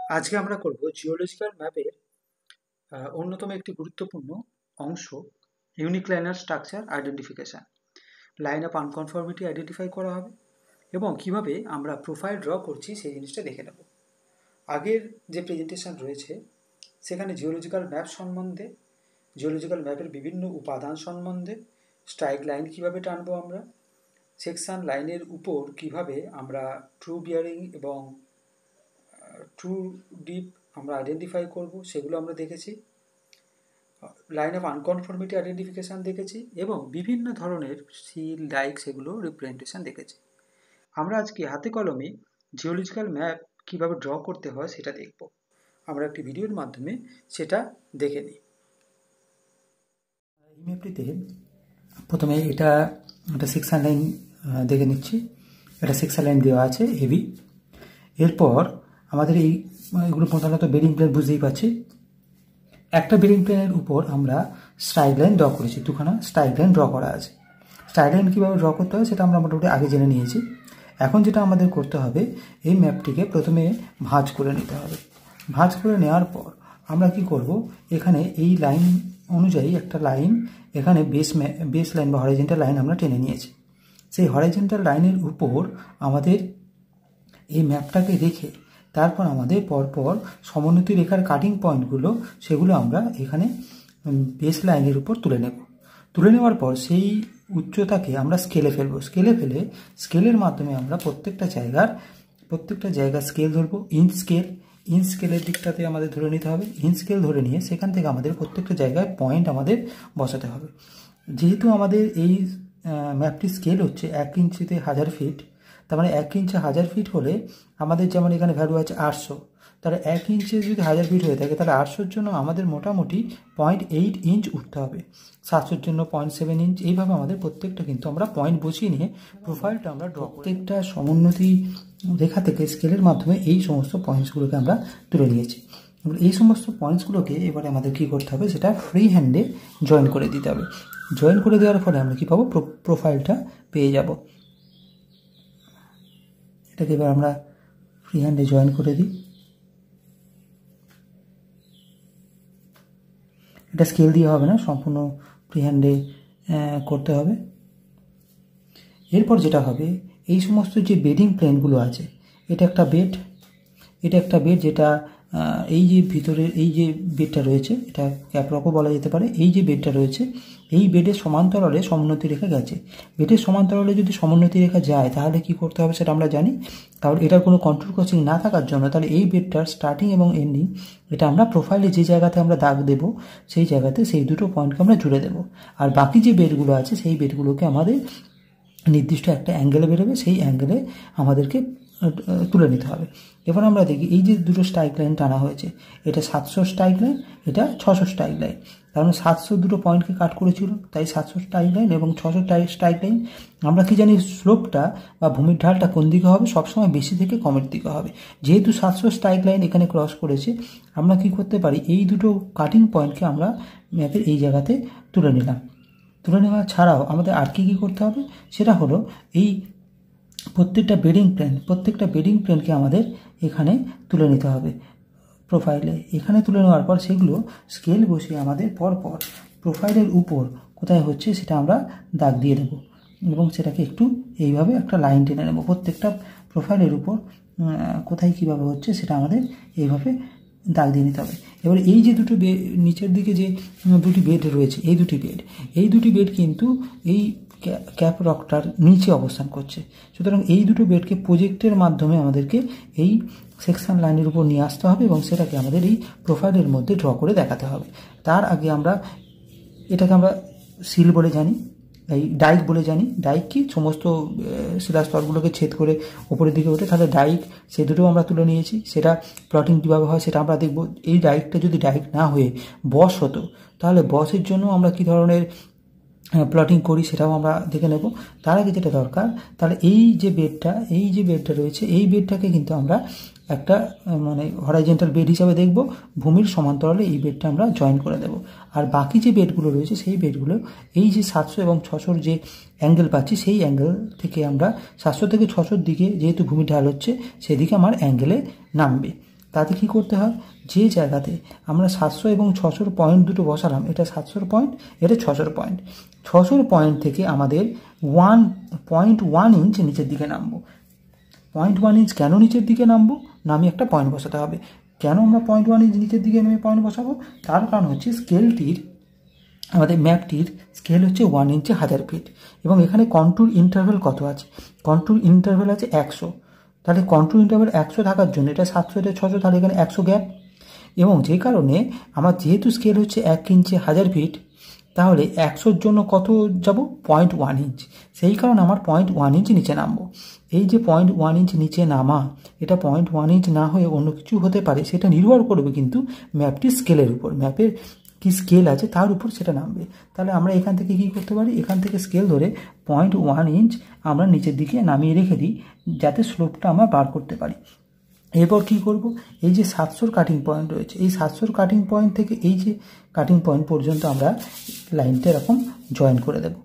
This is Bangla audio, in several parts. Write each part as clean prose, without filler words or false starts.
আজকে আমরা করব জিওলজিক্যাল ম্যাপের অন্যতম একটি গুরুত্বপূর্ণ অংশ uniclinal structure identification. Line of unconformity identify করা হবে এবং কিভাবে আমরা প্রোফাইল ড্র করছি সেই জিনিসটা দেখে নেব। আগের যে প্রেজেন্টেশন রয়েছে সেখানে জিওলজিক্যাল ম্যাপ সম্বন্ধে, জিওলজিক্যাল ম্যাপের বিভিন্ন উপাদান সম্বন্ধে, স্ট্রাইক লাইন কিভাবে টানবো আমরা, সেকশন লাইনের উপর কিভাবে আমরা ট্রু বিয়ারিং এবং ট্রু ডিপ আমরা আইডেন্টিফাই করব সেগুলো আমরা দেখেছি। লাইন অফ আনকনফর্মিটি আইডেন্টিফিকেশান দেখেছি এবং বিভিন্ন ধরনের সিল লাইক সেগুলো রিপ্রেজেন্টেশন দেখেছি। আমরা আজকে হাতে কলমে জিওলজিক্যাল ম্যাপ কিভাবে ড্র করতে হয় সেটা দেখব। আমরা একটি ভিডিওর মাধ্যমে সেটা দেখে নিই। এই ম্যাপটিতে প্রথমে এটা একটা সেকশন লাইন দেখে নিচ্ছি। এটা সেকশন লাইন দেওয়া আছে হেভি। এরপর আমাদের এগুলো প্রধানত বেরিং প্লেন, বুঝতেই পারছি। একটা বেরিং প্লেনের উপর আমরা স্ট্রাইক লাইন ড্র করেছি, দুখানা স্ট্রাইক লাইন ড্র করা আছে। স্ট্রাইক লাইন কীভাবে ড্র করতে হয় সেটা আমরা মোটামুটি আগে জেনে নিয়েছি। এখন যেটা আমাদের করতে হবে, এই ম্যাপটিকে প্রথমে ভাঁজ করে নিতে হবে। ভাঁজ করে নেওয়ার পর আমরা কি করব, এখানে এই লাইন অনুযায়ী একটা লাইন এখানে বেস লাইন বা হরাইজন্টাল লাইন আমরা টেনে নিয়েছি। সেই হরাইজন্টাল লাইনের উপর আমাদের এই ম্যাপটাকে রেখে তারপর আমাদের পরপর সমোন্নতি রেখার কাটিং পয়েন্টগুলো সেগুলো আমরা এখানে বেস লাইনের উপর তুলে নেব। তুলে নেওয়ার পর সেই উচ্চতাকে আমরা স্কেলে ফেলবো। স্কেলে ফেলে স্কেলের মাধ্যমে আমরা প্রত্যেকটা জায়গার স্কেল ধরবো। ইঞ্চ স্কেলের দিকটাতে আমাদের ধরে নিতে হবে। ইঞ্চ স্কেল ধরে নিয়ে সেখান থেকে আমাদের প্রত্যেকটা জায়গায় পয়েন্ট আমাদের বসাতে হবে। যেহেতু আমাদের এই ম্যাপটির স্কেল হচ্ছে 1 ইঞ্চিতে 1000 ফিট, তার মানে 1 ইঞ্চে 1000 ফিট হলে আমাদের যেমন এখানে ভ্যালু আছে 800, তাহলে 1 ইঞ্চে যদি 1000 ফিট হয়ে থাকে তাহলে 800-র জন্য আমাদের মোটামুটি 0.8 ইঞ্চ উঠতে হবে, 700-র জন্য 0.7 ইঞ্চ। এইভাবে আমাদের প্রত্যেকটা কিন্তু আমরা পয়েন্ট বসিয়ে নিয়ে প্রোফাইলটা আমরা প্রত্যেকটা সমোন্নতি রেখা থেকে স্কেলের মাধ্যমে এই সমস্ত পয়েন্টসগুলোকে আমরা তুলে নিয়েছি। এই সমস্ত পয়েন্টসগুলোকে এবারে আমাদের কী করতে হবে, সেটা ফ্রি হ্যান্ডে জয়েন করে দিতে হবে। জয়েন করে দেওয়ার ফলে আমরা কী পাবো, প্রোফাইলটা পেয়ে যাব। এটাকে এবার আমরা ফ্রি হ্যান্ডে জয়েন করে দিই। এটা স্কেল দিয়ে হবে না, সম্পূর্ণ ফ্রি হ্যান্ডে করতে হবে। এরপর যেটা হবে, এই সমস্ত যে বেডিং প্লেনগুলো আছে, এটা একটা বেড যেটা এই যে ভিতরের এই যে বেডটা রয়েছে, এটা ক্যাপরকও বলা যেতে পারে। এই যে বেডটা রয়েছে, এই বেডের সমান্তরালে সমোন্নতি রেখা গেছে। বেডের সমান্তরালে যদি সমোন্নতি রেখা যায় তাহলে কি করতে হবে সেটা আমরা জানি। কারণ এটার কোনো কন্ট্রোল ক্রসিং না থাকার জন্য তাহলে এই বেডটার স্টার্টিং এবং এন্ডিং এটা আমরা প্রোফাইলে যে জায়গাতে আমরা দাগ দেবো সেই জায়গাতে সেই দুটো পয়েন্টকে আমরা জুড়ে দেবো। আর বাকি যে বেডগুলো আছে সেই বেডগুলোকে আমাদের নির্দিষ্ট একটা অ্যাঙ্গেলে বেরোবে, সেই অ্যাঙ্গেলে আমাদেরকে তুলে নিতে হবে। এবার আমরা দেখি এই যে দুটো স্ট্রাইক লাইন টানা হয়েছে, এটা 700 স্ট্রাইক লাইন, এটা 600 স্ট্রাইক লাইন। কারণ 700 দুটো পয়েন্টকে কাট করেছিল, তাই 700 স্ট্রাইক লাইন এবং 600 স্ট্রাইক লাইন। আমরা কি জানি, স্লোপটা বা ভূমির ঢালটা কোন দিকে হবে, সবসময় বেশি থেকে কমের দিকে হবে। যেহেতু 700 স্ট্রাইক লাইন এখানে ক্রস করেছে, আমরা কি করতে পারি, এই দুটো কাটিং পয়েন্টকে আমরা ম্যাপের এই জায়গাতে তুলে নিলাম। তুলে নেওয়া ছাড়াও আমাদের আর কি করতে হবে, সেটা হলো এই প্রত্যেকটা বেডিং প্লেনকে আমাদের এখানে তুলে নিতে হবে প্রোফাইলে। এখানে তুলে নেওয়ার পর সেগুলো স্কেল বসিয়ে আমাদের পরপর প্রোফাইলের উপর কোথায় হচ্ছে সেটা আমরা দাগ দিয়ে দেবো এবং সেটাকে একটু এইভাবে একটা লাইন টেনে নেব। প্রত্যেকটা প্রোফাইলের উপর কোথায় কীভাবে হচ্ছে সেটা আমাদের এইভাবে দাগ দিয়ে নিতে হবে। এবার এই যে দুটো নিচের দিকে যে দুটি বেড রয়েছে, এই দুটি বেড কিন্তু এই ক্যাপ রকটার নিচে অবস্থান করছে। সুতরাং এই দুটো বেডকে প্রজেক্টের মাধ্যমে আমাদেরকে এই সেকশন লাইনের উপর নিয়ে আসতে হবে এবং সেটাকে আমাদের এই প্রোফাইলের মধ্যে ড্র করে দেখাতে হবে। তার আগে এটাকে আমরা সিল বলে জানি, এই ডাইক বলে জানি। ডাইক কি, সমস্ত শিলাস্তরগুলোকে ছেদ করে উপরের দিকে ওঠে, তাহলে ডাইক, সে দুটো আমরা তুলে নিয়েছি। সেটা প্লটিং কীভাবে হয় সেটা আমরা দেখব। এই ডাইকটা যদি ডাইক না হয়ে বস হতো, তাহলে বসের জন্য আমরা কী ধরনের প্লটিং করি সেটাও আমরা দেখে নেব। তার আগে যেটা দরকার, তাহলে এই যে বেডটা রয়েছে, এই বেডটাকে কিন্তু আমরা একটা মানে হরাইজন্টাল বেড হিসাবে দেখব। ভূমির সমান্তরালে এই বেডটা আমরা জয়েন করে দেব। আর বাকি যে বেডগুলো রয়েছে সেই বেডগুলো এই যে 700 এবং 600 যে অ্যাঙ্গেল পাচ্ছি, সেই অ্যাঙ্গেল থেকে আমরা 700 থেকে 600 দিকে যেহেতু ভূমি ঢাল হচ্ছে সেদিকে আমার অ্যাঙ্গেলে নামবে। তাতে কি করতে হয়, যে জায়গাতে আমরা 700 এবং 600 পয়েন্ট দুটো বসালাম, এটা 700 পয়েন্ট, এটা 600 পয়েন্ট, 600 পয়েন্ট থেকে আমাদের 1.1 ইঞ্চ নিচের দিকে নামবো। 0.1 ইঞ্চ কেন নিচের দিকে নামবো, না আমি একটা পয়েন্ট বসাতে হবে। কেন আমরা 0.1 ইঞ্চ নিচের দিকে নেমে পয়েন্ট বসাবো, তার কারণ হচ্ছে স্কেলটির, আমাদের ম্যাপটির স্কেল হচ্ছে 1 ইঞ্চে 1000 ফিট, এবং এখানে কন্ট্যুর ইন্টারভ্যাল কত আছে, কন্ট্যুর ইন্টারভ্যাল আছে 100। তাহলে কন্ট্যুর ইন্টারভ্যাল 100 থাকার জন্য এটা 700, এটা 600, তাহলে এখানে 100 গ্যাপ। এবং যে কারণে আমার যেহেতু স্কেল হচ্ছে 1 ইঞ্চে 1000 ফিট, তাহলে 100-র জন্য কত যাব, 0.1 ইঞ্চ। সেই কারণে আমার 0.1 ইঞ্চ নিচে নামবো। এই যে 0.1 ইঞ্চ নিচে নামা, এটা 0.1 ইঞ্চ না হয়ে অন্য কিছু হতে পারে, সেটা নির্ভর করবে কিন্তু ম্যাপটির স্কেলের উপর, ম্যাপের কি স্কেল আছে তার উপর সেটা নামবে। তাহলে আমরা এখান থেকে কি করতে পারি, এখান থেকে স্কেল ধরে 0.1 ইঞ্চ আমরা নিচের দিকে নামিয়ে রেখে দিই, যাতে স্লোপটা আমরা বার করতে পারি। এরপর কি করব, এই যে 700 কাটিং পয়েন্ট রয়েছে, এই 700 কাটিং পয়েন্ট থেকে এই যে কাটিং পয়েন্ট পর্যন্ত আমরা লাইনটা এরকম জয়েন করে দেব।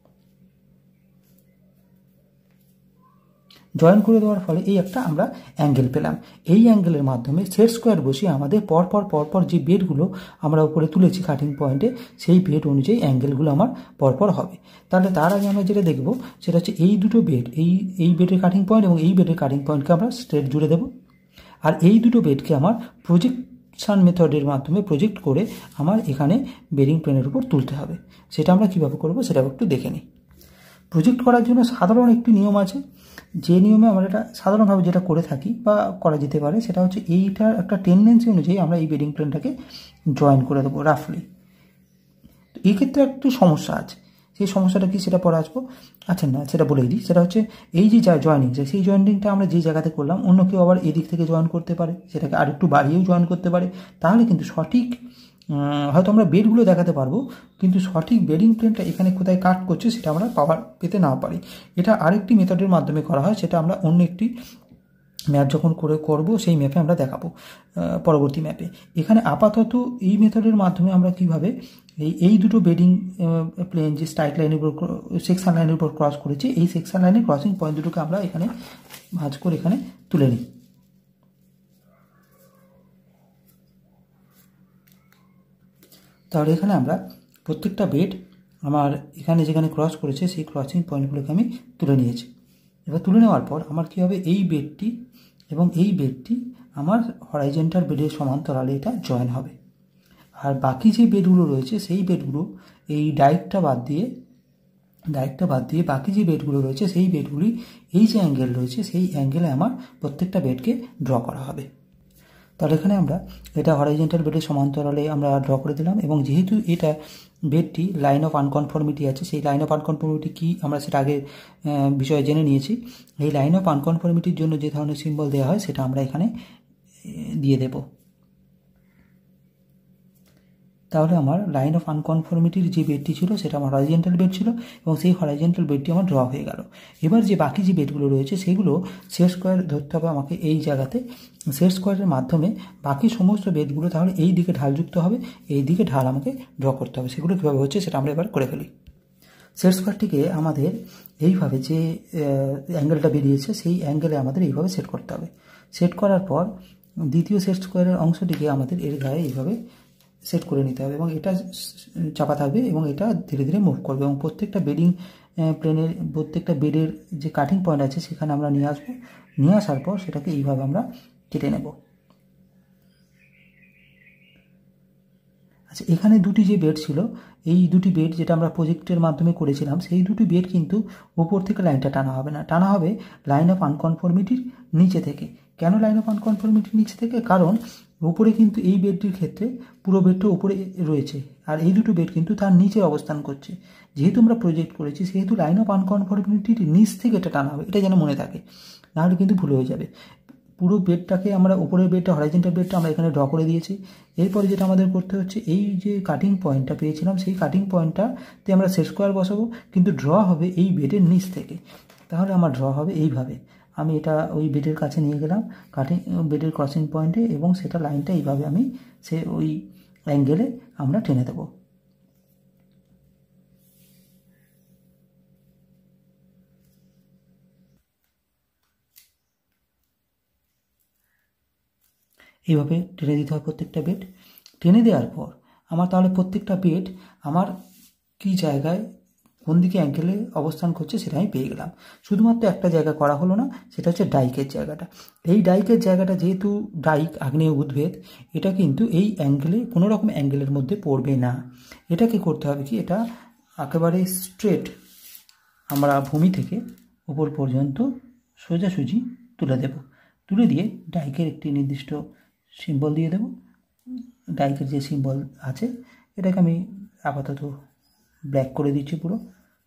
জয়েন করে দেওয়ার ফলে এই একটা আমরা অ্যাঙ্গেল পেলাম। এই অ্যাঙ্গেলের মাধ্যমে সেট স্কোয়ার বসিয়ে আমাদের পরপর যে বেডগুলো আমরা উপরে তুলেছি কাটিং পয়েন্টে, সেই বেড অনুযায়ী অ্যাঙ্গেলগুলো আমার পরপর হবে। তাহলে তার আগে আমরা যেটা দেখব সেটা হচ্ছে এই দুটো বেড, এই বেডের কাটিং পয়েন্ট এবং এই বেডের কাটিং পয়েন্টকে আমরা স্ট্রেট জুড়ে দেব। আর এই দুটো বেডকে আমার প্রজেকশন মেথডের মাধ্যমে প্রজেক্ট করে আমার এখানে বেরিং প্লেনের উপর তুলতে হবে। সেটা আমরা কীভাবে করবো সেটা একটু দেখে নিই। প্রজেক্ট করার জন্য সাধারণ একটি নিয়ম আছে, যে নিয়মে আমরা এটা সাধারণভাবে যেটা করে থাকি বা করা যেতে পারে, সেটা হচ্ছে এইটার একটা টেন্ডেন্সি অনুযায়ী আমরা এই বেডিং প্লেনটাকে জয়েন করে দেবো রাফলি। তো এই ক্ষেত্রে একটু সমস্যা আছে, সেই সমস্যাটা কি সেটা পরে আসবো। আচ্ছা না, সেটা বলেই দিই, সেটা হচ্ছে এই যে জয়েনিং, সেই জয়েনিংটা আমরা যে জায়গাতে করলাম অন্য কেউ আবার এদিক থেকে জয়েন করতে পারে, সেটাকে আরেকটু বাড়িয়েও জয়েন করতে পারে। তাহলে কিন্তু সঠিক, হয়তো আমরা বেডগুলো দেখাতে পারবো, কিন্তু সঠিক বেডিং প্লেনটা এখানে কোথায় কাট করছে সেটা আমরা পেতে না পারি। এটা আরেকটি মেথডের মাধ্যমে করা হয়, সেটা আমরা অন্য একটি ম্যাপ যখন করব সেই ম্যাপে আমরা দেখাবো পরবর্তী ম্যাপে। এখানে আপাতত এই মেথডের মাধ্যমে আমরা কিভাবে এই দুটো বেডিং প্লেন যে স্ট্রাইক লাইনের উপর, সেকশন লাইনের উপর ক্রস করেছি, এই সেকশন লাইনের ক্রসিং পয়েন্ট দুটোকে আমরা এখানে ভাঁজ করে এখানে তুলে নিই। তাহলে এখানে আমরা প্রত্যেকটা বেড আমার এখানে যেখানে ক্রস করেছে সেই ক্রসিং পয়েন্টগুলোকে আমি তুলে নিয়েছি। এবার তুলে নেওয়ার পর আমার কী হবে, এই বেডটি এবং এই বেডটি আমার হরাইজন্টাল বেডের সমান্তরালে এটা জয়েন হবে। আর বাকি যে বেডগুলো রয়েছে সেই বেডগুলো এই ডাইরেক্টটা বাদ দিয়ে বাকি যে বেডগুলো রয়েছে সেই বেডগুলি এই যে অ্যাঙ্গেল রয়েছে সেই অ্যাঙ্গেলে আমার প্রত্যেকটা বেডকে ড্র করা হবে। তাহলে এখানে আমরা এটা হরাইজন্টাল বেডের সমান্তরালে আমরা ড্র করে দিলাম, এবং যেহেতু এটা বেডটি লাইন অফ আনকনফর্মিটি আছে, সেই লাইন অফ আনকনফর্মিটি কি আমরা সেটা আগে বিষয়ে জেনে নিয়েছি। এই লাইন অফ আনকনফর্মিটির জন্য যে ধরনের সিম্বল দেওয়া হয় সেটা আমরা এখানে দিয়ে দেব। তাহলে আমার লাইন অফ আনকনফর্মিটির যে বেডটি ছিল সেটা আমার হরাইজন্টাল বেড ছিল, এবং সেই হরাইজন্টাল বেডটি আমার ড্র হয়ে গেল। এবার যে বাকি যে বেডগুলো রয়েছে সেগুলো সেট স্কোয়ার ধরতে হবে আমাকে এই জায়গাতে। সেট স্কোয়ারের মাধ্যমে বাকি সমস্ত বেডগুলো তাহলে এই দিকে ঢালযুক্ত হবে, এই দিকে ঢাল আমাকে ড্র করতে হবে। সেগুলো কীভাবে হচ্ছে সেটা আমরা এবার করে ফেলি। সেট স্কোয়ারটিকে আমাদের এইভাবে যে অ্যাঙ্গেলটা বেরিয়েছে সেই অ্যাঙ্গেলে আমাদের এইভাবে সেট করতে হবে। সেট করার পর দ্বিতীয় সেট স্কোয়ারের অংশটিকে আমাদের এর গায়ে এইভাবে সেট করে নিতে হবে, এবং এটা চাপা থাকবে এবং এটা ধীরে ধীরে মুভ করবে, এবং প্রত্যেকটা বেডিং প্লেনের প্রত্যেকটা বেডের যে কাটিং পয়েন্ট আছে সেখানে আমরা নিয়ে আসবো। নিয়ে আসার পর সেটাকে এইভাবে আমরা কেটে নেব। আচ্ছা, এখানে দুটি যে বেড ছিল, এই দুটি বেড যেটা আমরা প্রজেক্টের মাধ্যমে করেছিলাম, সেই দুটি বেড কিন্তু উপর থেকে লাইনটা টানা হবে না, টানা হবে লাইন অফ আনকনফর্মিটির নিচে থেকে। কেন লাইন অফ আনকনফর্মিটির নিচে থেকে? কারণ উপরে কিন্তু এই বেডটির ক্ষেত্রে পুরো বেডটা উপরে রয়েছে, আর এই দুটো বেড কিন্তু তার নিচে অবস্থান করছে। যেহেতু আমরা প্রজেক্ট করেছি সেহেতু লাইন অফ আনকনফর্মিটির নিচ থেকে এটা টানা হবে, এটা যেন মনে থাকে, নাহলে কিন্তু ভুল হয়ে যাবে। পুরো বেডটাকে আমরা উপরের বেডটা হরাইজন্টাল বেডটা আমরা এখানে ড্র করে দিয়েছি। এরপরে যেটা আমাদের করতে হচ্ছে, এই যে কাটিং পয়েন্টটা পেয়েছিলাম সেই কাটিং পয়েন্টটাতে আমরা সেট স্কোয়ার বসাবো, কিন্তু ড্র হবে এই বেডের নিচ থেকে। তাহলে আমার ড্র হবে এইভাবে। আমি এটা ওই বেডের কাছে নিয়ে গেলাম বেডের ক্রসিং পয়েন্টে, এবং সেটা লাইনটা এইভাবে আমি ওই অ্যাঙ্গেলে আমরা টেনে দেবো। এইভাবে টেনে দিতে হবে প্রত্যেকটা বেড। টেনে দেওয়ার পর আমার তাহলে প্রত্যেকটা বেড আমার কী জায়গায় কোন দিকে অ্যাঙ্গেলে অবস্থান করছে সেটা আমি পেয়ে গেলাম। শুধুমাত্র একটা জায়গা করা হলো না, সেটা হচ্ছে ডাইকের জায়গাটা। এই ডাইকের জায়গাটা যেহেতু ডাইক আগ্নেয় উদ্ভিদ, এটা কিন্তু এই অ্যাঙ্গেলে কোনো রকম অ্যাঙ্গেলের মধ্যে পড়বে না। এটাকে করতে হবে কি, এটা একেবারে স্ট্রেট আমরা ভূমি থেকে উপর পর্যন্ত সোজাসুজি তুলে দেব। তুলে দিয়ে ডাইকের একটি নির্দিষ্ট সিম্বল দিয়ে দেব। ডাইকের যে সিম্বল আছে এটাকে আমি আপাতত ব্ল্যাক করে দিচ্ছি পুরো।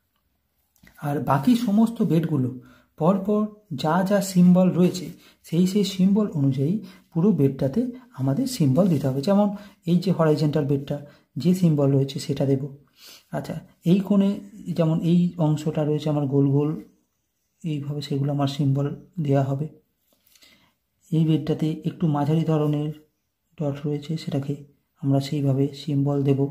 আর বাকি সমস্ত বেডগুলো পরপর যা যা সিম্বল রয়েছে সেই সিম্বল অনুযায়ী পুরো বেডটাতে আমাদের সিম্বল দিতে হবে। যেমন এই যে হরাইজন্টাল বেডটা যে সিম্বল রয়েছে সেটা দেব। আচ্ছা, এই কোণে যেমন এই অংশটা রয়েছে আমার গোল গোল, এইভাবে সেগুলো আমার সিম্বল দেওয়া হবে। এই বেডটাতে একটু মাঝারি ধরনের ডট রয়েছে, সেটাকে আমরা সেইভাবে সিম্বল দেব।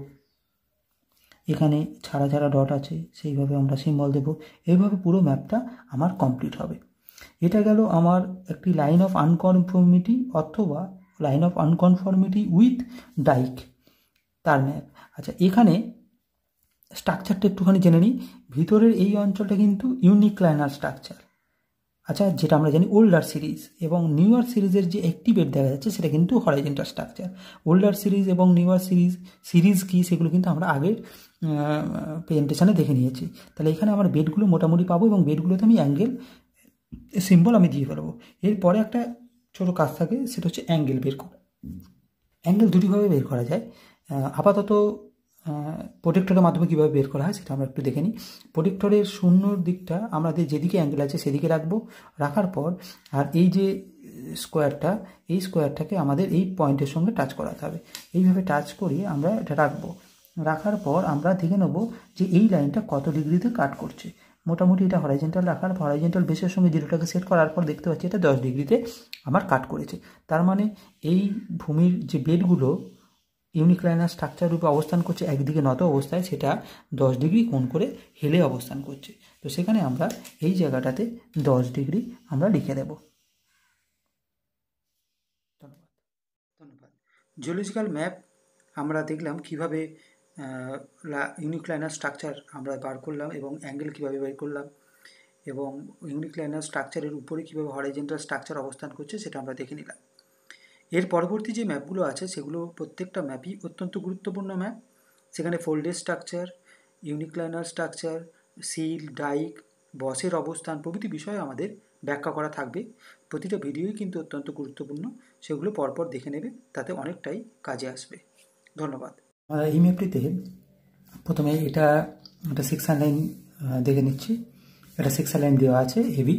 এখানে ছাড়া ছাড়া ডট আছে, সেইভাবে আমরা সিম্বল দেব। এইভাবে পুরো ম্যাপটা আমার কমপ্লিট হবে। এটা গেল আমার একটি লাইন অফ আনকনফর্মিটি অথবা line of unconformity with dyke তার ম্যাপ। আচ্ছা, এখানে স্ট্রাকচারটা একটুখানি জেনে নিই। ভিতরের এই অঞ্চলটা কিন্তু ইউনিক্লাইনার স্ট্রাকচার। আচ্ছা, যেটা আমরা জানি ওল্ডার সিরিজ এবং নিউয়ার সিরিজের যে একটি বেড দেখা যাচ্ছে সেটা কিন্তু হরাইজন্টাল স্ট্রাকচার। ওল্ডার সিরিজ এবং নিউয়ার সিরিজ কি সেগুলো কিন্তু আমরা আগের প্রেজেন্টেশনে দেখে নিয়েছি। তাহলে এখানে আমার বেডগুলো মোটামুটি পাবো এবং বেডগুলোতে আমি অ্যাঙ্গেল সিম্বল আমি দিয়ে ফেলবো। এরপরে একটা ছোটো কাজ থাকে, সেটা হচ্ছে অ্যাঙ্গেল বের করা। অ্যাঙ্গেল দুটিভাবে বের করা যায়। আপাতত প্রোটেক্টরের মাধ্যমে কীভাবে বের করা হয় সেটা আমরা একটু দেখে নিই। প্রোটেক্টরের শূন্যর দিকটা আমাদের যেদিকে অ্যাঙ্গেল আছে সেদিকে রাখবো। রাখার পর আর এই যে স্কোয়ারটা, এই স্কোয়ারটাকে আমাদের এই পয়েন্টের সঙ্গে টাচ করাতে হবে। এইভাবে টাচ করিয়ে আমরা এটা রাখবো। রাখার পর আমরা দেখে নেব যে এই লাইনটা কত ডিগ্রিতে কাট করছে। মোটামুটি এটা হরাইজন্টাল রাখার পর হরাইজন্টাল বেসের সঙ্গে জিরোটাকে সেট করার পর দেখতে পাচ্ছি এটা 10 ডিগ্রিতে আমার কাট করেছে। তার মানে এই ভূমির যে বেডগুলো ইউনিক্লাইনার স্ট্রাকচার রূপে অবস্থান করছে একদিকে নত অবস্থায়, সেটা 10 ডিগ্রি কোণ করে হেলে অবস্থান করছে। তো সেখানে আমরা এই জায়গাটাতে 10 ডিগ্রি আমরা লিখে দেব। ধন্যবাদ। জিওলজিক্যাল ম্যাপ আমরা দেখলাম কিভাবে ইউনিক্লাইনার স্ট্রাকচার আমরা বার করলাম এবং অ্যাঙ্গেল কীভাবে বের করলাম, এবং ইউনিক্লাইনার স্ট্রাকচারের উপরে কীভাবে হরাইজন্টাল স্ট্রাকচার অবস্থান করছে সেটা আমরা দেখে নিলাম। এর পরবর্তী যে ম্যাপগুলো আছে সেগুলো প্রত্যেকটা ম্যাপই অত্যন্ত গুরুত্বপূর্ণ ম্যাপ। সেখানে folded structure, uniclinal structure, sill, dyke, বসের অবস্থান প্রভৃতি বিষয়ে আমাদের ব্যাখ্যা করা থাকবে। প্রতিটা ভিডিওই কিন্তু অত্যন্ত গুরুত্বপূর্ণ, সেগুলো পরপর দেখে নেবে, তাতে অনেকটাই কাজে আসবে। ধন্যবাদ। এই ম্যাপটিতে প্রথমে এটা সেকশন লাইন দেখে নিচ্ছি। এটা সেকশন লাইন দেওয়া আছে হেভি।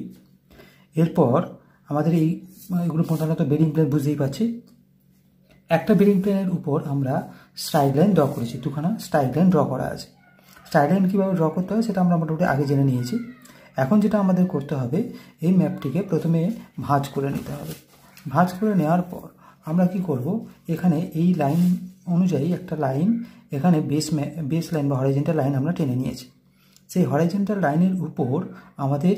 এরপর আমাদের এগুলো প্রধানত বেরিং প্লেন, বুঝতেই পারছি। একটা বেরিং প্লেনের উপর আমরা স্ট্রাইক লাইন ড্র করেছি, দুখানা স্ট্রাইক লাইন ড্র করা আছে। স্ট্রাইক লাইন কীভাবে ড্র করতে হয় সেটা আমরা মোটামুটি আগে জেনে নিয়েছি। এখন যেটা আমাদের করতে হবে, এই ম্যাপটিকে প্রথমে ভাঁজ করে নিতে হবে। ভাঁজ করে নেওয়ার পর আমরা কি করব, এখানে এই লাইন অনুযায়ী একটা লাইন এখানে বেস লাইন বা হরাইজন্টাল লাইন আমরা টেনে নিয়েছি। সেই হরাইজন্টাল লাইনের উপর আমাদের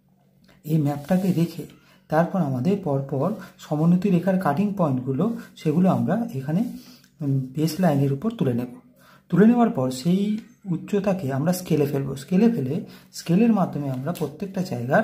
এই ম্যাপটাকে রেখে তারপর আমাদের পরপর সমোন্নতি রেখার কাটিং পয়েন্টগুলো সেগুলো আমরা এখানে বেস লাইনের উপর তুলে নেব। তুলে নেওয়ার পর সেই উচ্চতাকে আমরা স্কেলে ফেলবো। স্কেলে ফেলে স্কেলের মাধ্যমে আমরা প্রত্যেকটা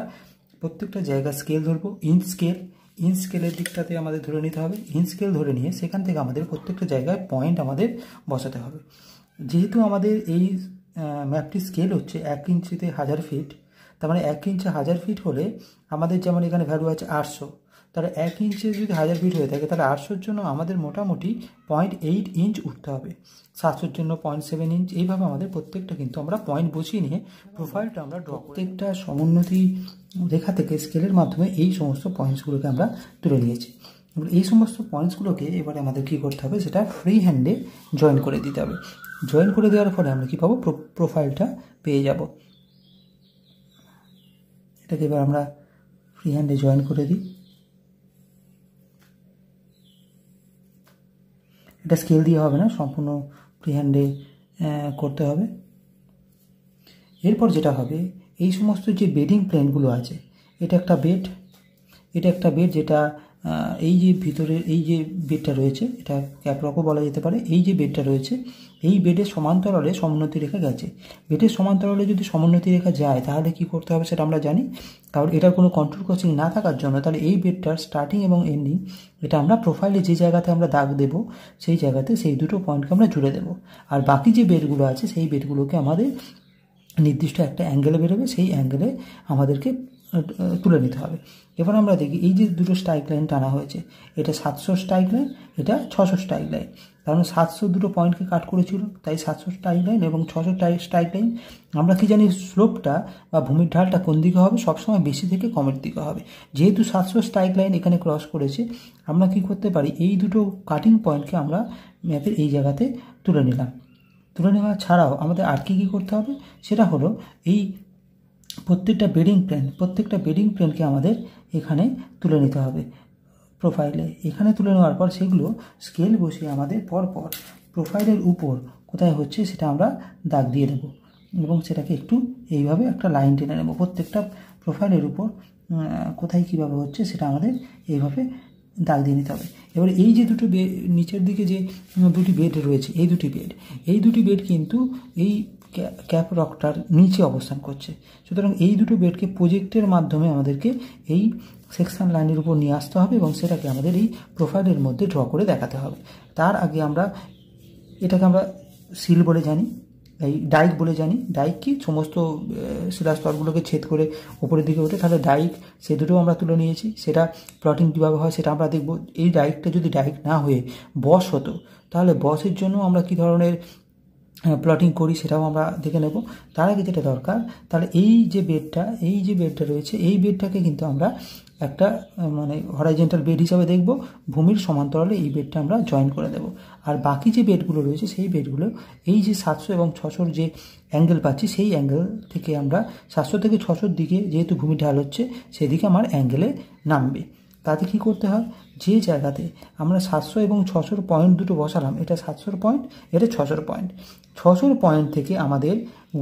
জায়গার স্কেল ধরবো। ইঞ্চ স্কেলের দিকটাতে আমাদের ধরে নিতে হবে। ইঞ্চ স্কেল ধরে নিয়ে সেখান থেকে আমাদের প্রত্যেকটা জায়গায় পয়েন্ট আমাদের বসাতে হবে। যেহেতু আমাদের এই ম্যাপটি স্কেল হচ্ছে 1 ইঞ্চিতে 1000 ফিট, তার মানে 1 ইঞ্চে 1000 ফিট হলে আমাদের যেমন এখানে ভ্যালু আছে 800, তাহলে 1 ইঞ্চে যদি 1000 ফিট হয়ে থাকে তাহলে 800-র জন্য আমাদের মোটামুটি 0.8 ইঞ্চ উঠতে হবে, 700-র জন্য 0.7 ইঞ্চ। এইভাবে আমাদের প্রত্যেকটা কিন্তু আমরা পয়েন্ট বসিয়ে নিয়ে প্রোফাইলটা আমরা ড্র, প্রত্যেকটা সমোন্নতি রেখা থেকে স্কেলের মাধ্যমে এই সমস্ত পয়েন্টসগুলোকে আমরা তুলে নিয়েছি। এই সমস্ত পয়েন্টসগুলোকে এবারে আমাদের কী করতে হবে, সেটা ফ্রি হ্যান্ডে জয়েন করে দিতে হবে। জয়েন করে দেওয়ার ফলে আমরা কী পাবো, প্রোফাইলটা পেয়ে যাব। এটাকে এবার আমরা ফ্রি হ্যান্ডে জয়েন করে দিই। এটা স্কেল দিয়ে হবে না, সম্পূর্ণ ফ্রি হ্যান্ডে করতে হবে। এরপর যেটা হবে, এই সমস্ত যে বেডিং প্লেনগুলো আছে, এটা একটা বেড যেটা এই যে ভিতরের এই যে বেডটা রয়েছে, এটা ক্যাপরকও বলা যেতে পারে, এই যে বেডটা রয়েছে এই বেডের সমান্তরালে সমোন্নতি রেখা গেছে। বেডের সমান্তরালে যদি সমোন্নতি রেখা যায় তাহলে কি করতে হবে সেটা আমরা জানি। কারণ এটার কোনো কন্ট্রোল ক্রসিং না থাকার জন্য তাহলে এই বেডটার স্টার্টিং এবং এন্ডিং এটা আমরা প্রোফাইলে যে জায়গাতে আমরা দাগ দেবো সেই জায়গাতে সেই দুটো পয়েন্টকে আমরা জুড়ে দেবো। আর বাকি যে বেডগুলো আছে সেই বেডগুলোকে আমাদের নির্দিষ্ট একটা অ্যাঙ্গেলে বেরোবে, সেই অ্যাঙ্গেলে আমাদেরকে তুলে নিতে হবে। এবার আমরা দেখি এই যে দুটো স্ট্রাইক লাইন টানা হয়েছে, এটা 700 স্ট্রাইক লাইন, এটা 600 স্ট্রাইক লাইন। কারণ 700 দুটো পয়েন্টকে কাট করেছিল, তাই 700 স্ট্রাইক লাইন এবং 600 স্ট্রাইক লাইন। আমরা কি জানি স্লোপটা বা ভূমির ঢালটা কোন দিকে হবে, সবসময় বেশি থেকে কমের দিকে হবে। যেহেতু 700 স্ট্রাইক লাইন এখানে ক্রস করেছে, আমরা কি করতে পারি এই দুটো কাটিং পয়েন্টকে আমরা ম্যাপের এই জায়গাতে তুলে নিলাম। তুলে নেওয়া ছাড়াও আমাদের আর কি করতে হবে সেটা হলো এই প্রত্যেকটা বেডিং প্লেনকে আমাদের এখানে তুলে নিতে হবে প্রোফাইলে। এখানে তুলে নেওয়ার পর সেগুলো স্কেল বসিয়ে আমাদের পরপর প্রোফাইলের উপর কোথায় হচ্ছে সেটা আমরা দাগ দিয়ে দেবো এবং সেটাকে একটু এইভাবে একটা লাইন টেনে নেব। প্রত্যেকটা প্রোফাইলের উপর কোথায় কীভাবে হচ্ছে সেটা আমাদের এইভাবে দাগ দিয়ে নিতে হবে। এবার এই যে দুটো নিচের দিকে যে দুটি বেড রয়েছে, এই দুটি বেড কিন্তু এই ক্যাপ রকটার নিচে অবস্থান করছে। সুতরাং এই দুটো বেডকে প্রজেক্টের মাধ্যমে আমাদেরকে এই সেকশন লাইনের উপর নিয়ে আসতে হবে এবং সেটাকে আমাদের এই প্রোফাইলের মধ্যে ড্র করে দেখাতে হবে। তার আগে এটাকে আমরা সিল বলে জানি, এই ডাইক বলে জানি। ডাইক কি সমস্ত শিলাস্তরগুলোকে ছেদ করে উপরের দিকে ওঠে, তাহলে ডাইক সে দুটো আমরা তুলে নিয়েছি। সেটা প্লটিং কীভাবে হয় সেটা আমরা দেখব। এই ডাইকটা যদি ডাইক না হয়ে বস হতো তাহলে বসের জন্য আমরা কী ধরনের প্লটিং করি সেটাও আমরা দেখে নেব। তার আগে যেটা দরকার, তাহলে এই যে বেডটা রয়েছে এই বেডটাকে কিন্তু আমরা একটা মানে হরাইজন্টাল বেড হিসাবে দেখব। ভূমির সমান্তরালে এই বেডটা আমরা জয়েন করে দেব। আর বাকি যে বেডগুলো রয়েছে সেই বেডগুলো এই যে 700 এবং 600 যে অ্যাঙ্গেল পাচ্ছি সেই অ্যাঙ্গেল থেকে আমরা 700 থেকে 600 দিকে যেহেতু ভূমি ঢাল হচ্ছে সেদিকে আমার অ্যাঙ্গেলে নামবে। তাতে কি করতে হয়, যে জায়গাতে আমরা 700 এবং 600 পয়েন্ট দুটো বসালাম, এটা 700 পয়েন্ট, এটা 600 পয়েন্ট। 600 পয়েন্ট থেকে আমাদের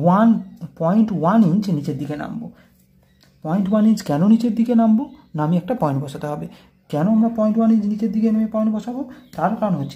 1.1 ইঞ্চ নিচের দিকে নামবো। 0.1 ইঞ্চ কেন নিচের দিকে নামবো, নামিয়ে একটা পয়েন্ট বসাতে হবে। কেন আমরা 0.1 ইঞ্চ নিচের দিকে নেমে পয়েন্ট বসাবো, তার কারণ হচ্ছে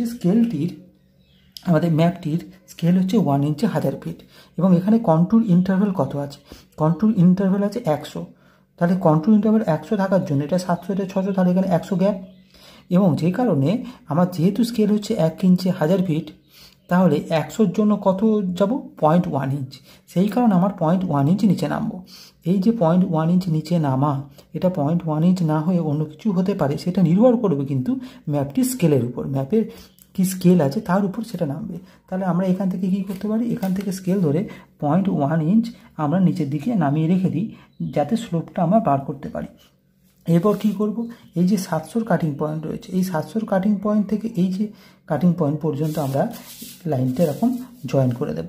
আমাদের ম্যাপটির স্কেল হচ্ছে 1 ইঞ্চে 1000 ফিট এবং এখানে কন্ট্যুর ইন্টারভ্যাল কত আছে, কন্ট্যুর ইন্টারভ্যাল আছে 100। তাহলে কন্ট্যুর ইন্টারভ্যাল 100 থাকার জন্য এটা 700 এটা 600, তাহলে এখানে 100 গ্যাপ। এবং যে কারণে আমার যেহেতু স্কেল হচ্ছে 1 ইঞ্চে 1000 ফিট, তাহলে 100-র জন্য কত যাব, 0.1 ইঞ্চ। সেই কারণে আমার 0.1 ইঞ্চ নিচে নামবো। এই যে 0.1 ইঞ্চ নিচে নামা, এটা 0.1 ইঞ্চ না হয়ে অন্য কিছু হতে পারে, সেটা নির্ভর করবে কিন্তু ম্যাপটির স্কেলের উপর। ম্যাপের কি স্কেল আছে তার উপর সেটা নামবে। তাহলে আমরা এখান থেকে কি করতে পারি, এখান থেকে স্কেল ধরে 0.1 ইঞ্চ আমরা নিচের দিকে নামিয়ে রেখে দিই যাতে স্লোপটা আমরা বার করতে পারি। এরপর কি করব, এই যে 700 কাটিং পয়েন্ট রয়েছে, এই 700 কাটিং পয়েন্ট থেকে এই যে কাটিং পয়েন্ট পর্যন্ত আমরা লাইনটা এরকম জয়েন করে দেব।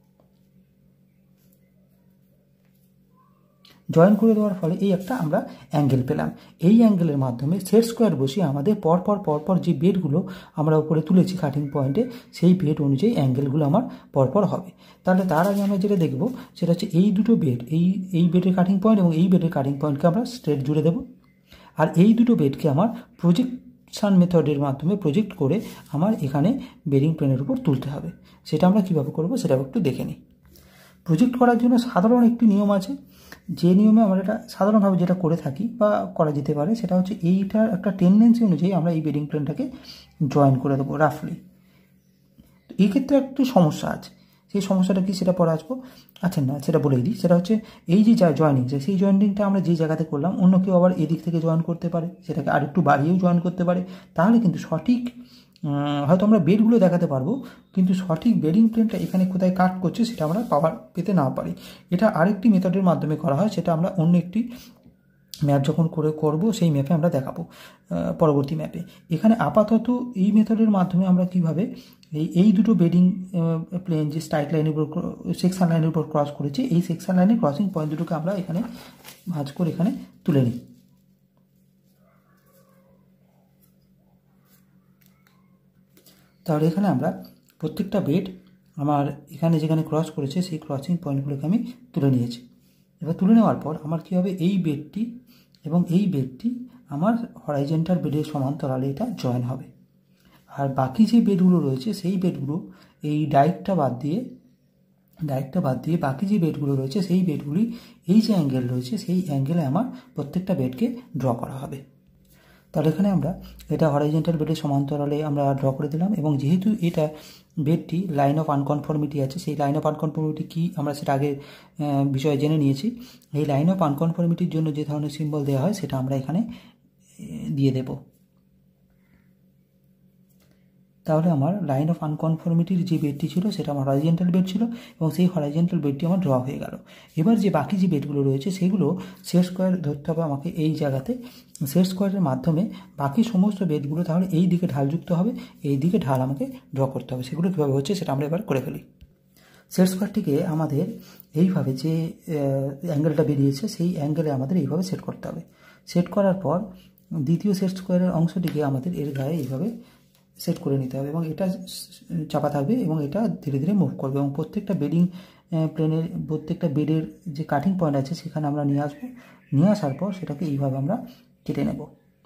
জয়েন করে দেওয়ার ফলে এই একটা আমরা অ্যাঙ্গেল পেলাম। এই অ্যাঙ্গেলের মাধ্যমে সেট স্কোয়ার বসিয়ে আমাদের পরপর যে বেডগুলো আমরা উপরে তুলেছি কাটিং পয়েন্টে, সেই বেড অনুযায়ী অ্যাঙ্গেলগুলো আমার পরপর হবে। তাহলে তার আগে আমরা যেটা দেখব সেটা হচ্ছে এই দুটো বেড, এই বেডের কাটিং পয়েন্ট এবং এই বেডের কাটিং পয়েন্টকে আমরা স্ট্রেট জুড়ে দেব। আর এই দুটো বেডকে আমার প্রজেকশন মেথডের মাধ্যমে প্রজেক্ট করে আমার এখানে বেডিং প্লেনের উপর তুলতে হবে। সেটা আমরা কীভাবে করব সেটা একটু দেখে নিই। প্রজেক্ট করার জন্য সাধারণ একটি নিয়ম আছে, যে নিয়মে আমরা এটা সাধারণভাবে যেটা করে থাকি বা করা যেতে পারে সেটা হচ্ছে এইটার একটা টেন্ডেন্সি অনুযায়ী আমরা এই বেডিং প্লেনটাকে জয়েন করে দেবো রাফলি। তো এই ক্ষেত্রে একটু সমস্যা আছে, সেই সমস্যাটা কি সেটা পরে আসবো। আচ্ছা না, সেটা বলেই দিই। সেটা হচ্ছে এই যে জয়েনিং, সেই জয়েনিংটা আমরা যে জায়গাতে করলাম অন্য কেউ আবার এদিক থেকে জয়েন করতে পারে, সেটাকে আরেকটু বাড়িয়েও জয়েন করতে পারে। তাহলে কিন্তু সঠিক হয়তো আমরা বেডগুলো দেখাতে পারবো, কিন্তু সঠিক বেডিং প্লেনটা এখানে কোথায় কাট করছে সেটা আমরা পেতে না পারি। এটা আরেকটি মেথডের মাধ্যমে করা হয়, সেটা আমরা অন্য একটি ম্যাপ যখন করব সেই ম্যাপে আমরা দেখাবো পরবর্তী ম্যাপে। এখানে আপাতত এই মেথডের মাধ্যমে আমরা কিভাবে এই দুটো বেডিং প্লেন যে স্ট্রাইক লাইনের উপর সেকশন লাইনের উপর ক্রস করেছে, এই সেকশন লাইনের ক্রসিং পয়েন্ট দুটোকে আমরা এখানে ভাঁজ করে এখানে তুলে নিই। তাহলে এখানে আমরা প্রত্যেকটা বেড আমার এখানে যেখানে ক্রস করেছে সেই ক্রসিং পয়েন্টগুলোকে আমি তুলে নিয়েছি। এবার তুলে নেওয়ার পর আমার কী হবে, এই বেডটি এবং এই বেডটি আমার হরাইজন্টাল বেডের সমান্তরালে এটা জয়েন হবে। আর বাকি যে বেডগুলো রয়েছে সেই বেডগুলো এই ডাইকটা বাদ দিয়ে বাকি যে বেডগুলো রয়েছে সেই বেডগুলি এই যে অ্যাঙ্গেল রয়েছে সেই অ্যাঙ্গেলে আমার প্রত্যেকটা বেডকে ড্র করা হবে। তাহলে এখানে আমরা এটা হরাইজন্টাল বেডের সমান্তরালে আমরা ড্র করে দিলাম, এবং যেহেতু এটা বেডটি লাইন অফ আনকনফর্মিটি আছে, সেই লাইন অফ আনকনফর্মিটি কি আমরা সেটা আগে বিষয়ে জেনে নিয়েছি। এই লাইন অফ আনকনফর্মিটির জন্য যে ধরনের সিম্বল দেওয়া হয় সেটা আমরা এখানে দিয়ে দেব। তাহলে আমার লাইন অফ আনকনফর্মিটির যে বেডটি ছিল সেটা আমার হরাইজন্টাল বেড ছিল, এবং সেই হরাইজন্টাল বেডটি আমার ড্র হয়ে গেল। এবার যে বাকি যে বেডগুলো রয়েছে সেগুলো সেট স্কোয়ার ধরতে হবে আমাকে এই জায়গাতে। সেট স্কোয়ারের মাধ্যমে বাকি সমস্ত বেডগুলো তাহলে এই দিকে ঢালযুক্ত হবে, এই দিকে ঢাল আমাকে ড্র করতে হবে। সেগুলো কীভাবে হচ্ছে সেটা আমরা এবার করে ফেলি। সেট স্কোয়ারটিকে আমাদের এইভাবে যে অ্যাঙ্গেলটা বেরিয়েছে সেই অ্যাঙ্গেলে আমাদের এইভাবে সেট করতে হবে। সেট করার পর দ্বিতীয় সেট স্কোয়ারের অংশটিকে আমাদের এর গায়ে এইভাবে সেট করে নিতে হবে, এবং এটা চাপা থাকবে এবং এটা ধীরে ধীরে মুভ করবে, এবং প্রত্যেকটা বেডিং প্লেনের প্রত্যেকটা বেডের যে কাটিং পয়েন্ট আছে সেখানে আমরা নিয়ে আসবো। নিয়ে আসার পর সেটাকে এইভাবে আমরা কেটে নেব।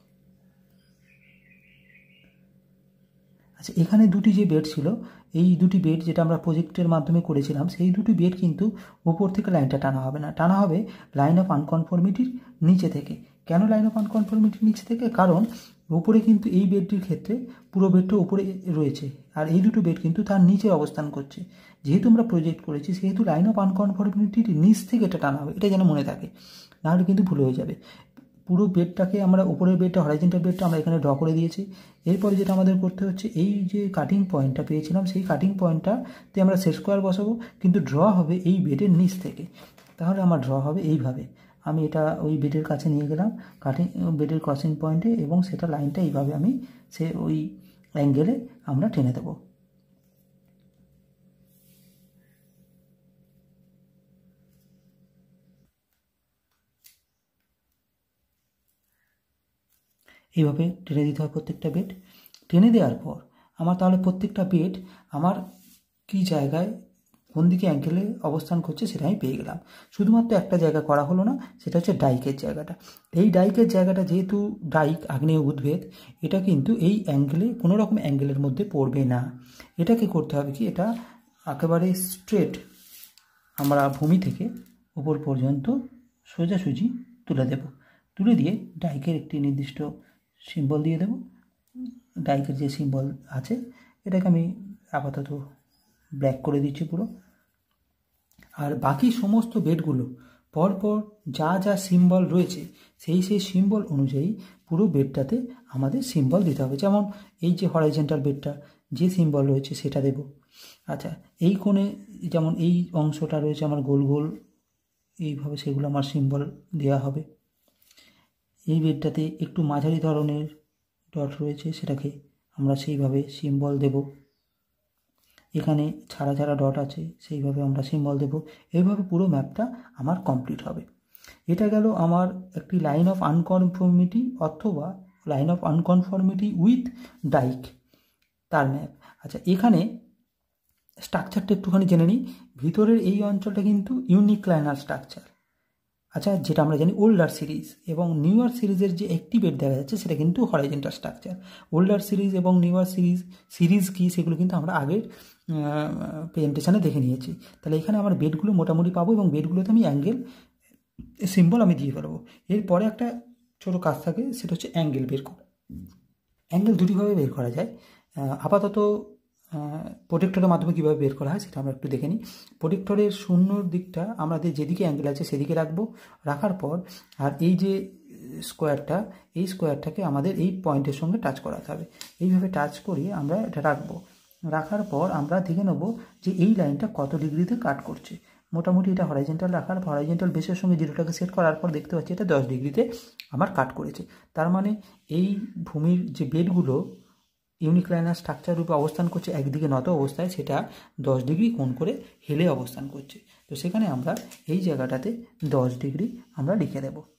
আচ্ছা, এখানে দুটি যে বেড ছিল, এই দুটি বেড যেটা আমরা প্রজেক্টের মাধ্যমে করেছিলাম, সেই দুটি বেড কিন্তু ওপর থেকে লাইনটা টানা হবে না, টানা হবে লাইন অফ আনকনফর্মিটির নিচে থেকে। কেন লাইন অফ আনকনফর্মিটির নিচে থেকে? কারণ উপরে কিন্তু এই বেডটির ক্ষেত্রে পুরো বেডটা উপরে রয়েছে, আর এই দুটো বেড কিন্তু তার নিচে অবস্থান করছে। যেহেতু আমরা প্রজেক্ট করেছি সেহেতু লাইন অফ আনকনফর্মিটির নিচ থেকে এটা টানা হবে, এটা যেন মনে থাকে, নাহলে কিন্তু ভুল হয়ে যাবে। পুরো বেডটাকে আমরা উপরের বেডটা হরাইজন্টাল বেডটা আমরা এখানে ড্র করে দিয়েছি। এরপরে যেটা আমাদের করতে হচ্ছে, এই যে কাটিং পয়েন্টটা পেয়েছিলাম সেই কাটিং পয়েন্টটাতে আমরা সেট স্কোয়ার বসাবো, কিন্তু ড্র হবে এই বেডের নিচ থেকে। তাহলে আমার ড্র হবে এইভাবে। আমি এটা ওই বেডের কাছে নিয়ে গেলাম বেডের ক্রসিং পয়েন্টে, এবং সেটা লাইনটা এইভাবে আমি ওই অ্যাঙ্গেলে আমরা টেনে দেবো। এইভাবে টেনে দিতে হয় প্রত্যেকটা বেড। টেনে দেওয়ার পর আমার তাহলে প্রত্যেকটা বেড আমার কী জায়গায় কোন দিকে অ্যাঙ্গেলে অবস্থান করছে সেটা আমি পেয়ে গেলাম। শুধুমাত্র একটা জায়গা করা হলো না, সেটা হচ্ছে ডাইকের জায়গাটা। এই ডাইকের জায়গাটা যেহেতু ডাইক আগ্নেয় উদ্ভিদ, এটা কিন্তু এই অ্যাঙ্গেলে কোনো রকম অ্যাঙ্গেলের মধ্যে পড়বে না। এটাকে করতে হবে কি, এটা একেবারে স্ট্রেট আমরা ভূমি থেকে উপর পর্যন্ত সোজাসুজি তুলে দেব। তুলে দিয়ে ডাইকের একটি নির্দিষ্ট সিম্বল দিয়ে দেব। ডাইকের যে সিম্বল আছে এটাকে আমি আপাতত ব্ল্যাক করে দিচ্ছি পুরো। আর বাকি সমস্ত বেডগুলো পরপর যা যা সিম্বল রয়েছে সেই সিম্বল অনুযায়ী পুরো বেডটাতে আমাদের সিম্বল দিতে হবে। যেমন এই যে হরাইজন্টাল বেডটা যে সিম্বল রয়েছে সেটা দেব। আচ্ছা, এই কোণে যেমন এই অংশটা রয়েছে আমার গোল গোল, এইভাবে সেগুলো আমার সিম্বল দেওয়া হবে। এই বেডটাতে একটু মাঝারি ধরনের ডট রয়েছে, সেটাকে আমরা সেইভাবে সিম্বল দেব। এখানে ছাড়া ছাড়া ডট আছে, সেইভাবে আমরা সিম্বল দেব। এইভাবে পুরো ম্যাপটা আমার কমপ্লিট হবে। এটা গেল আমার একটি লাইন অফ আনকনফর্মিটি অথবা line of unconformity with dyke তার ম্যাপ। আচ্ছা, এখানে স্ট্রাকচারটা একটুখানি জেনে নিই। ভিতরের এই অঞ্চলটা কিন্তু ইউনিক্লাইনার স্ট্রাকচার। আচ্ছা, যেটা আমরা জানি ওল্ডার সিরিজ এবং নিউয়ার সিরিজের যে একটি বেড দেখা যাচ্ছে সেটা কিন্তু হরাইজন্টাল স্ট্রাকচার। ওল্ডার সিরিজ এবং নিউয়ার সিরিজ কি সেগুলো কিন্তু আমরা আগের প্রেজেন্টেশনে দেখে নিয়েছি। তাহলে এখানে আমার বেডগুলো মোটামুটি পাবো, এবং বেডগুলোতে আমি অ্যাঙ্গেল সিম্বল আমি দিয়ে ফেলবো। এরপরে একটা ছোটো কাজ থাকে, সেটা হচ্ছে অ্যাঙ্গেল বের করা। অ্যাঙ্গেল দুটিভাবে বের করা যায়। আপাতত প্রোটেক্টরের মাধ্যমে কীভাবে বের করা হয় সেটা আমরা একটু দেখে নিই। প্রোটেক্টরের শূন্যর দিকটা আমাদের যেদিকে অ্যাঙ্গেল আছে সেদিকে রাখবো। রাখার পর আর এই যে স্কোয়ারটা, এই স্কোয়ারটাকে আমাদের এই পয়েন্টের সঙ্গে টাচ করাতে হবে। এইভাবে টাচ করিয়ে আমরা এটা রাখবো। রাখার পর আমরা দেখে নেব যে এই লাইনটা কত ডিগ্রিতে কাট করছে। মোটামুটি এটা হরাইজন্টাল রাখার পর হরাইজন্টাল বেসের সঙ্গে জিরোটাকে সেট করার পর দেখতে পাচ্ছি এটা 10 ডিগ্রিতে আমার কাট করেছে। তার মানে এই ভূমির যে বেডগুলো ইউনিক্লাইনার স্ট্রাকচার রূপে অবস্থান করছে একদিকে নত অবস্থায়, সেটা 10 ডিগ্রি কোণ করে হেলে অবস্থান করছে। তো সেখানে আমরা এই জায়গাটাতে 10 ডিগ্রি আমরা লিখে দেব।